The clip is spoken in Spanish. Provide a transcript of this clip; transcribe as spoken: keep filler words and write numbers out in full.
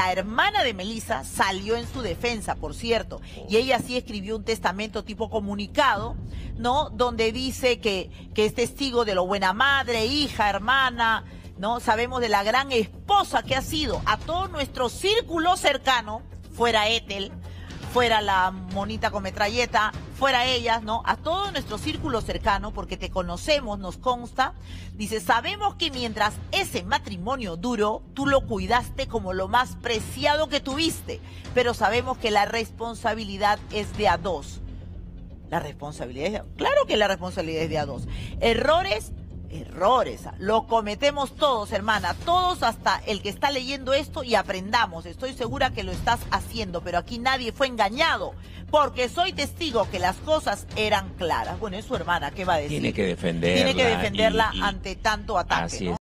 La hermana de Melissa salió en su defensa, por cierto, y ella sí escribió un testamento tipo comunicado, ¿no? Donde dice que, que es testigo de lo buena madre, hija, hermana, ¿no? Sabemos de la gran esposa que ha sido a todo nuestro círculo cercano, fuera Ethel, fuera la monita con metralleta, fuera ellas, ¿no? A todo nuestro círculo cercano, porque te conocemos, nos consta. Dice, sabemos que mientras ese matrimonio duró, tú lo cuidaste como lo más preciado que tuviste, pero sabemos que la responsabilidad es de a dos. La responsabilidad es de... Claro que la responsabilidad es de a dos. Errores... Errores, lo cometemos todos, hermana, todos hasta el que está leyendo esto y aprendamos. Estoy segura que lo estás haciendo, pero aquí nadie fue engañado, porque soy testigo que las cosas eran claras. Bueno, es su hermana, ¿qué va a decir? Tiene que defenderla. Tiene que defenderla y, y... ante tanto ataque, Así ¿no? es.